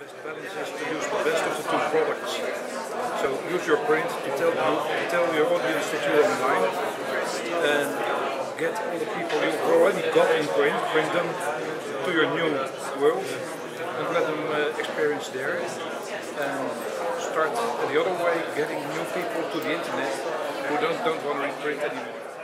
best balance is to use the best of the two products. So use your print to tell your audience that you're online, and get all the people you've already got in print, bring them to your new world, and let them experience there. And start the other way, getting new people to the internet who don't want to read print anymore.